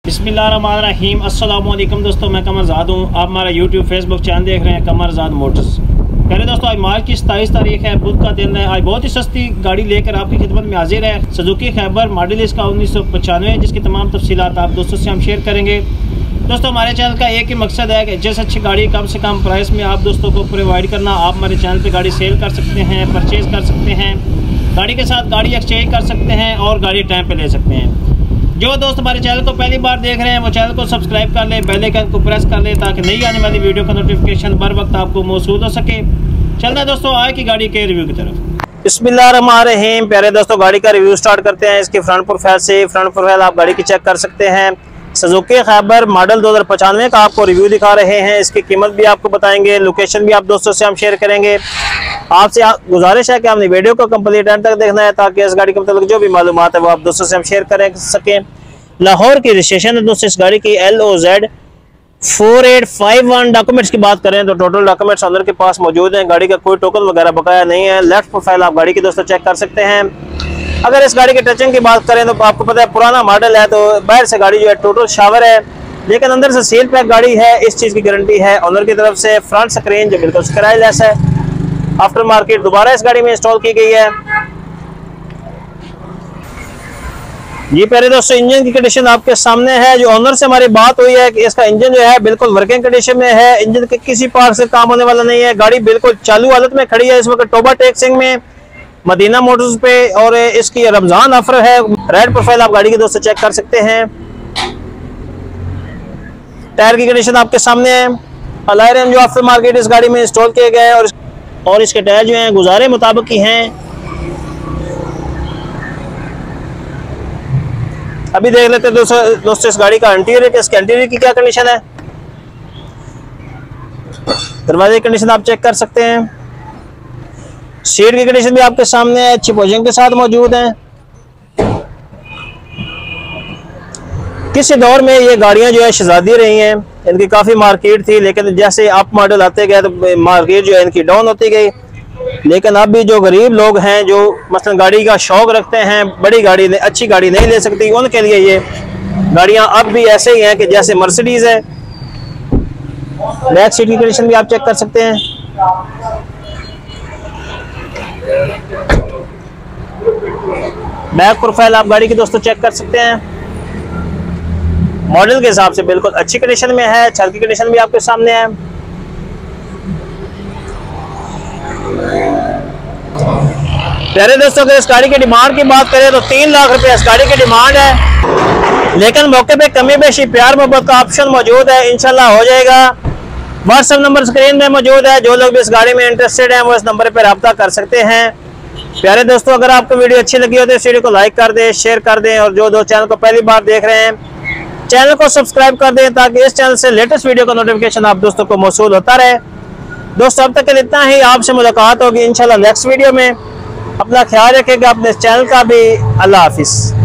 बिस्मिल्लाहिर्रहमानिर्रहीम। अस्सलाम वालेकुम दोस्तों, मैं कमरजाद हूँ। आप हमारा यूट्यूब फेसबुक चैनल देख रहे हैं कमरजाद मोटर्स। पहले दोस्तों, आज मार्च की 27 तारीख है, बुध का दिन है। आज बहुत ही सस्ती गाड़ी लेकर आपकी खिदमत में हाजिर है। सुजुकी खैबर मॉडल इसका 1995, जिसकी तमाम तफसीलात आप दोस्तों से हम शेयर करेंगे। दोस्तों, हमारे चैनल का एक ही मकसद है कि जिस अच्छी गाड़ी कम से कम प्राइस में आप दोस्तों को प्रोवाइड करना। आप हमारे चैनल पर गाड़ी सेल कर सकते हैं, परचेज़ कर सकते हैं, गाड़ी के साथ गाड़ी एक्सचेंज कर सकते हैं और गाड़ी टाइम पे ले सकते हैं। जो दोस्त हमारे चैनल को पहली बार देख रहे हैं वो चैनल को सब्सक्राइब कर लें, बेल आइकन को प्रेस कर लें ताकि नई आने वाली वीडियो का नोटिफिकेशन बर वक्त आपको मौसूल हो सके। चलते हैं दोस्तों आज की गाड़ी के रिव्यू की तरफ। बिस्मिल्लाहिर्रहमानिर्रहीम। प्यारे दोस्तों, गाड़ी का रिव्यू स्टार्ट करते हैं इसकी फ्रंट प्रोफाइल से। फ्रंट प्रोफाइल आप गाड़ी की चेक कर सकते हैं। सुजुकी खैबर मॉडल 2095 का आपको रिव्यू दिखा रहे हैं। इसकी कीमत भी आपको बताएंगे, लोकेशन भी आप दोस्तों से हम शेयर करेंगे। आपसे गुजारिश है कि आपने वीडियो को कंप्लीट एंड तक देखना है ताकि इस गाड़ी के मतलब जो भी मालूमात है वो आप दोस्तों से हम शेयर कर सकें। लाहौर की रजिस्ट्रेशन है दोस्तों इस गाड़ी की LOZ 4851। डॉक्यूमेंट्स की बात करें तो टोटल डॉक्यूमेंट्स ऑनर के पास मौजूद हैं। गाड़ी का कोई टोकन वगैरह बकाया नहीं है। लेफ्ट प्रोफाइल आप गाड़ी की दोस्तों चेक कर सकते हैं। अगर इस गाड़ी के टचिंग की बात करें तो आपको पता है पुराना मॉडल है, तो बाहर से गाड़ी जो है टोटल शावर है, लेकिन अंदर से सील पैक गाड़ी है। इस चीज़ की गारंटी है ऑनर की तरफ से। फ्रंट स्क्रीन जो बिल्कुल स्क्रैचलेस है, आफ्टर मार्केट दोबारा इस गाड़ी में इंस्टॉल की गई है। ये पहले दोस्तों इंजन की कंडीशन आपके सामने है। जो ऑनर से हमारी बात हुई है कि इसका इंजन जो है बिल्कुल वर्किंग कंडीशन में है। इंजन के किसी पार्ट से काम होने वाला नहीं है। गाड़ी बिल्कुल चालू हालत में खड़ी है इस वक्त टोबा टैक्सिंग में मदीना मोटर्स पे, और इसकी रमजान ऑफर है। रेड प्रोफाइल आप गाड़ी के दोस्तों चेक कर सकते हैं। टायर की कंडीशन आपके सामने है। अलॉय रिम जो आफ्टर मार्केट इस गाड़ी में इंस्टॉल किए गए हैं और इसके टायर जो हैं गुजारे मुताबिक ही हैं। अभी देख लेते हैं दोस्तों इस गाड़ी का इंटीरियर, इसके इंटीरियर की क्या कंडीशन है। दरवाजे की कंडीशन आप चेक कर सकते हैं। सीट की कंडीशन भी आपके सामने है, अच्छी पोजीशन के साथ मौजूद है। किसी दौर में ये गाड़ियां जो है शहजादी रही हैं, इनकी काफ़ी मार्केट थी, लेकिन जैसे अप मॉडल आते गए तो मार्केट जो है इनकी डाउन होती गई। लेकिन अब भी जो गरीब लोग हैं, जो मसलन गाड़ी का शौक रखते हैं, बड़ी गाड़ी अच्छी गाड़ी नहीं ले सकती, उनके लिए ये गाड़ियां अब भी ऐसे ही हैं कि जैसे मर्सिडीज है। बैक सीट की कंडीशन भी आप चेक कर सकते हैं। बैक प्रोफाइल आप गाड़ी की दोस्तों चेक कर सकते हैं। मॉडल के हिसाब से बिल्कुल अच्छी कंडीशन में है। छत की कंडीशन भी आपके सामने है। प्यारे दोस्तों, अगर इस गाड़ी की डिमांड की बात करें तो 3 लाख रुपए इस गाड़ी की डिमांड है, लेकिन मौके पे कमी बेशी प्यार मोहब्बत का ऑप्शन मौजूद है। इंशाल्लाह हो जाएगा। व्हाट्सएप नंबर स्क्रीन में मौजूद है। जो लोग भी इस गाड़ी में इंटरेस्टेड हैं वो इस नंबर पर रब्ता कर सकते हैं। प्यारे दोस्तों, अगर आपको वीडियो अच्छी लगी हो तो इस वीडियो को लाइक कर दें, शेयर कर दें, और जो चैनल को पहली बार देख रहे हैं चैनल को सब्सक्राइब कर दें ताकि इस चैनल से लेटेस्ट वीडियो का नोटिफिकेशन आप दोस्तों को मौसूल होता रहे। दोस्तों, अब तक के लिए इतना ही। आपसे मुलाकात होगी इंशाल्लाह नेक्स्ट वीडियो में। अपना ख्याल रखिएगा, अपने चैनल का भी। अल्लाह हाफिज़।